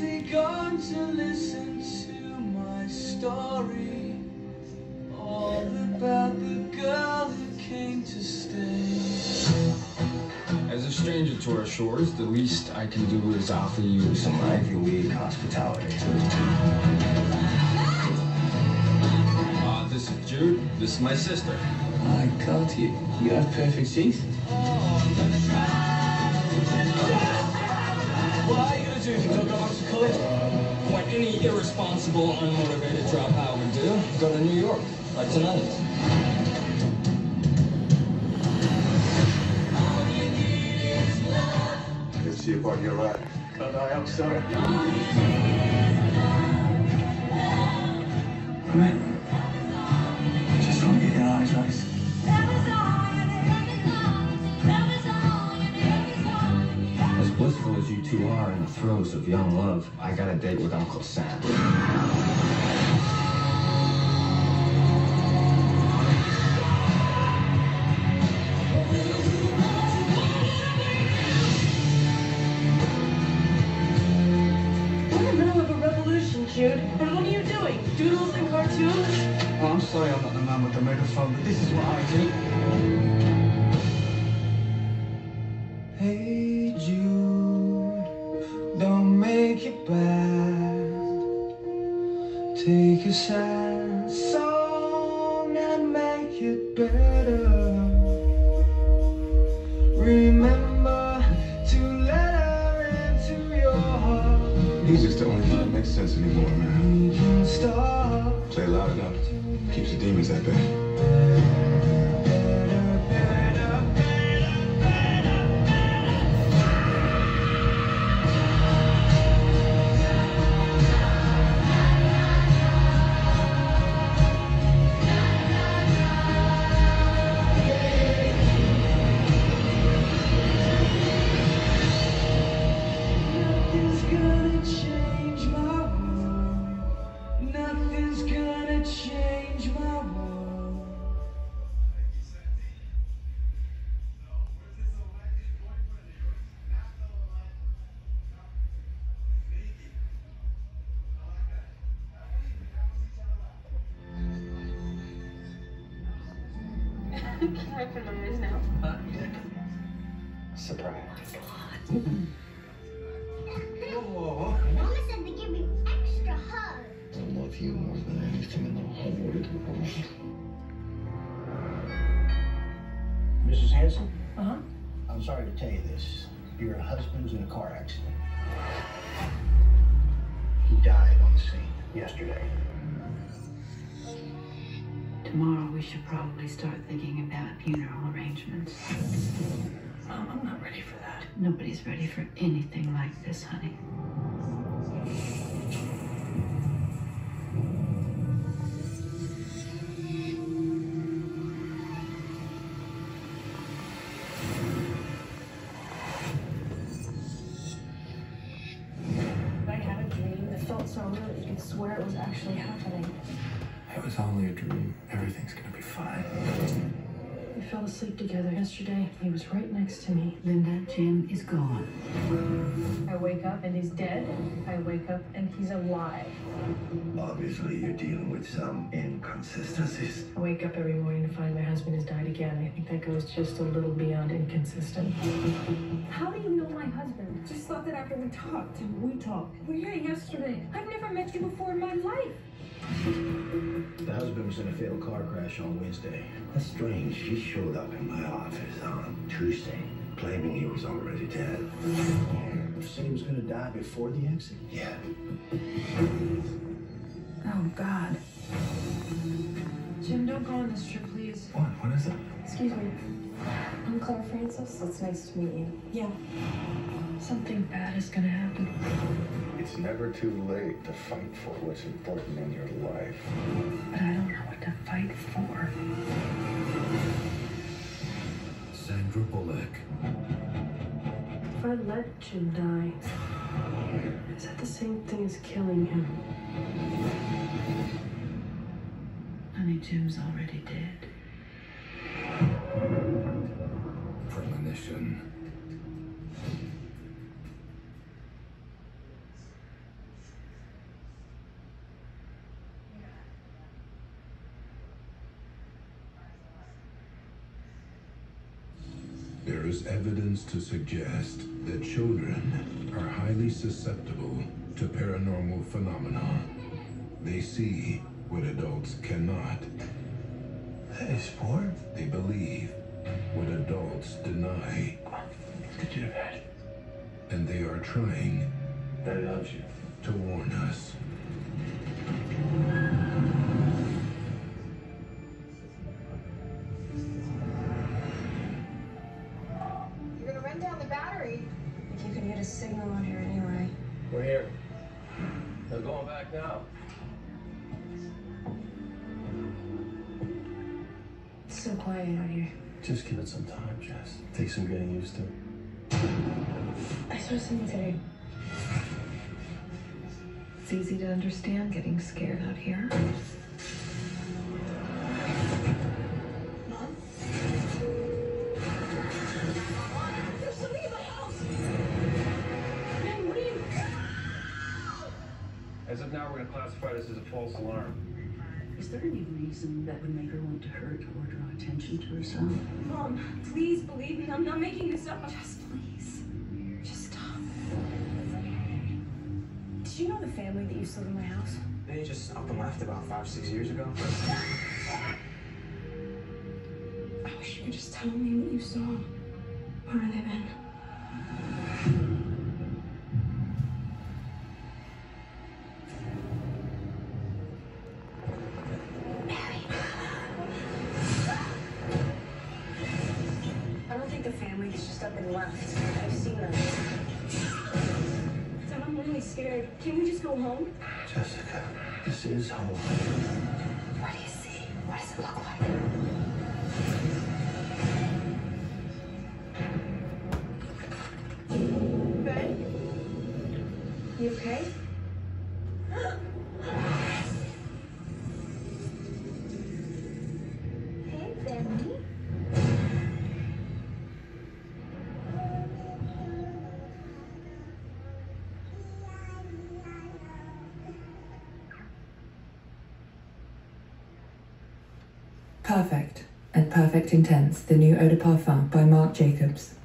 he gone to listen to my story? All about the girl who came to stay. As a stranger to our shores, the least I can do is offer you some Ivy League hospitality. This is Jude. This is my sister. My God, you have perfect teeth. What are you gonna do? You go off to college? What any irresponsible, unmotivated dropout would do? Go to New York, like tonight. Let's see about your ride. God, I hope so. Man, just want to get your eyes right. As blissful as you two are in the throes of young love, I got a date with Uncle Sam. Jude, and what are you doing? Doodles and cartoons? Oh, I'm sorry I'm not the man with the megaphone, but this is what I do. Hey Jude, don't make it bad. Take a sad song and make it better. Remember to let her into your heart. Music's the only thing that makes sense anymore, man. Stop. Play loud enough, keeps the demons at bay. Can I open my eyes now? Surprise. Mama said to give you extra hugs. I love you more than anything in the whole world. Mrs. Hanson? Uh-huh. I'm sorry to tell you this. Your husband's in a car accident. He died on the scene yesterday. Tomorrow we should probably start thinking about funeral arrangements. Mom, I'm not ready for that. Nobody's ready for anything like this, honey. I had a dream that felt so real that you could swear it was actually happening. It was only a dream. Everything's gonna be fine. We fell asleep together yesterday. He was right next to me. Linda, Jim is gone. I wake up and he's dead. I wake up and he's alive. Obviously, you're dealing with some inconsistencies. I wake up every morning to find my husband has died again. I think that goes just a little beyond inconsistent. How do you know my husband? Just thought that after we talked. We talked. Well, yeah, yesterday. I've never met you before in my life. The husband was in a fatal car crash on Wednesday. That's strange. He showed up in my office on Tuesday, claiming he was already dead. You said he was going to die before the accident? Yeah. Oh, God. Jim, don't go on this trip, please. What is it? Excuse me. I'm Claire Francis. It's nice to meet you. Yeah. Something bad is gonna happen. It's never too late to fight for what's important in your life. But I don't know what to fight for. Sandra Bullock. If I let Jim die, is that the same thing as killing him? Honey, Jim's already dead. Premonition. There is evidence to suggest that children are highly susceptible to paranormal phenomena. They see what adults cannot. Hey, sport. They believe what adults deny. Get you to bed. And they are trying Daddy loves you. to warn us. You're gonna run down the battery. If you can get a signal on here anyway. We're here. They're going back now. It's so quiet out here. Just give it some time, Jess. Take some getting used to. I saw something today. It's easy to understand getting scared out here. Mom? There's something in my house! Man, what are you... As of now, we're going to classify this as a false alarm. Is there any reason that would make her want to hurt or draw attention to herself? Mom, please believe me. I'm not making this up. Just please. Just stop. Did you know the family that used to live in my house? They just up and left about 5-6 years ago. I wish you could just tell me what you saw. Where have they been? I don't think the family's just up and left. I've seen them. Dad, I'm really scared. Can we just go home? Jessica, this is home. What do you see? What does it look like? Ben? You okay? Hey, Benny. Perfect and Perfect Intense, the new eau de parfum by Marc Jacobs.